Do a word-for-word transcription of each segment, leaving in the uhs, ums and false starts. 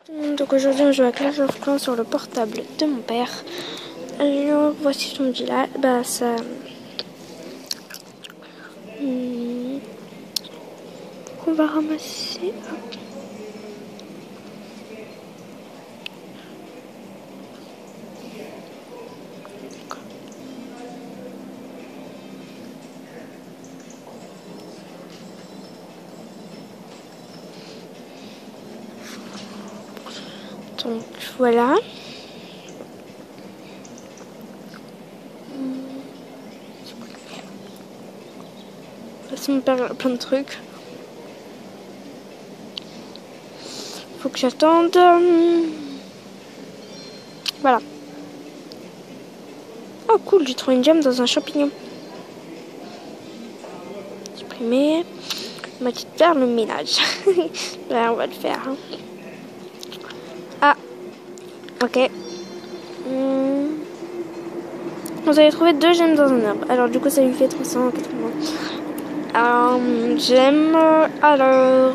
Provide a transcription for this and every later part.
Donc aujourd'hui on joue à Clash of Clans sur le portable de mon père. Alors voici son village. Bah ça... Hmm. On va ramasser... Hop. Donc voilà. Laisse mon père plein de trucs. Faut que j'attende. Voilà. Oh cool, j'ai trouvé une gemme dans un champignon. Supprimer. Ma petite faire le ménage. Là on va le faire. Hein. Ah. Ok. Hmm. Vous avez trouvé deux gemmes dans un arbre. Alors du coup ça lui fait trois cent quatre-vingts. Euh, gemmes. Alors.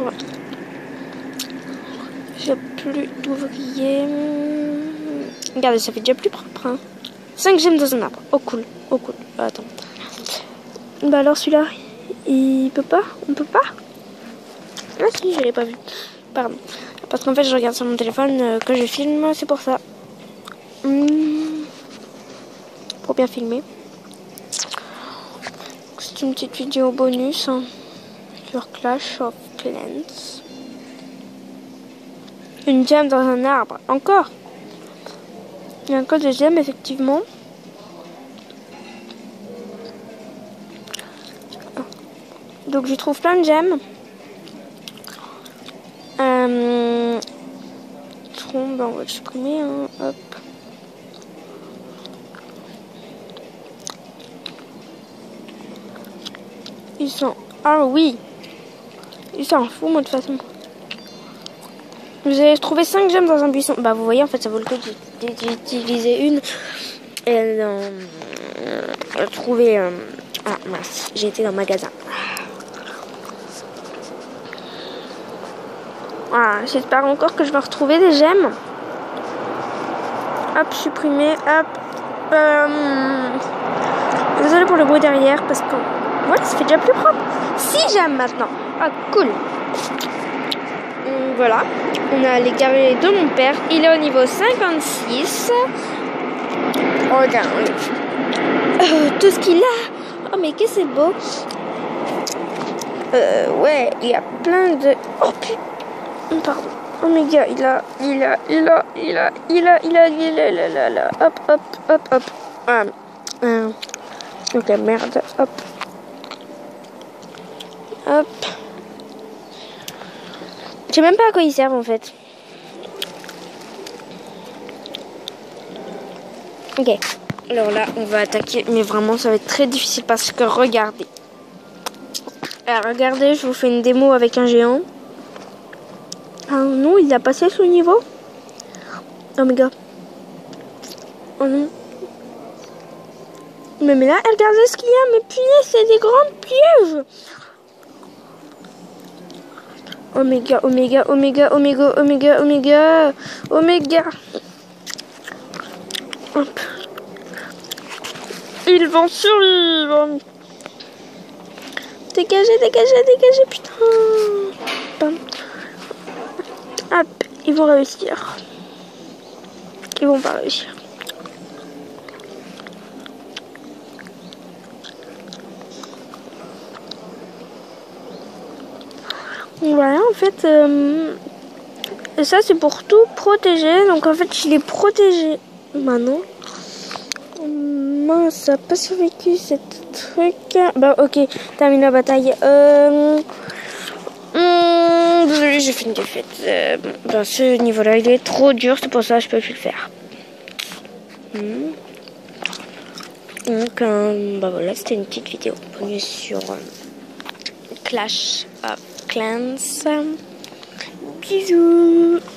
J'ai plus d'ouvriers. Regardez, ça fait déjà plus propre. Hein. cinq gemmes dans un arbre. Oh cool. Oh cool. Ah, attends. Bah alors celui-là, il peut pas? On peut pas? Ah si, je l'ai pas vu. Pardon. Parce qu'en fait, je regarde sur mon téléphone euh, que je filme, c'est pour ça. Hum, pour bien filmer. C'est une petite vidéo bonus hein, sur Clash of Clans. Une gemme dans un arbre. Encore. Il y a un code de gemme, effectivement. Donc, je trouve plein de gemmes. Euh... Ben, on va le supprimer. Hein. Hop. Ils sont... Ah oui. Ils s'en foutent, moi, de toute façon. Vous avez trouvé cinq gemmes dans un buisson. Bah, vous voyez, en fait, ça vaut le coup d'utiliser une. Et euh, euh, trouver... Euh... Ah, mince. J'ai été dans le magasin. Ah, j'espère encore que je vais retrouver des gemmes. Hop, supprimer. Hop. Euh... Désolé pour le bruit derrière, parce que... Voilà, ça fait déjà plus propre. six gemmes maintenant. Ah, cool. Voilà, on a les guerriers de mon père. Il est au niveau cinquante-six. Oh, regarde. Euh, tout ce qu'il a. Oh, mais qu'est-ce que c'est beau. Euh, ouais, il y a plein de... Oh, putain. Pardon. Oh, mes gars, il a... Il a... Il a... Il a... Il a... Il a... Il a... Il a... Il a... Il a... Hop, hop, hop, hop. Ah, euh, ok, merde. Hop. Hop. Je sais même pas à quoi ils servent en fait. Ok. Alors là, on va attaquer. Mais vraiment, ça va être très difficile parce que regardez. Alors, regardez, je vous fais une démo avec un géant. Ah non, il a passé ce niveau. Oh mes gars. Oh non. Mais, mais là, regardez ce qu'il y a. Mais punaise, c'est des grands pièges. Oméga, oméga, oméga, oméga, oméga, oméga, oméga. Hop. Ils vont survivre. Dégagez, dégagez, dégagez, putain. Hop, ils vont réussir. Ils vont pas réussir. Voilà, en fait, euh, ça c'est pour tout protéger. Donc en fait, je l'ai protégé maintenant. Mince, ça n'a pas survécu cette truc. Bah ok, termine la bataille. Euh, hum, désolé, j'ai fait une défaite. Euh, dans ce niveau-là, il est trop dur, c'est pour ça que je peux plus le faire. Hum. Donc, euh, bah voilà, c'était une petite vidéo bonus sur euh, Clash of Clans. Bisous.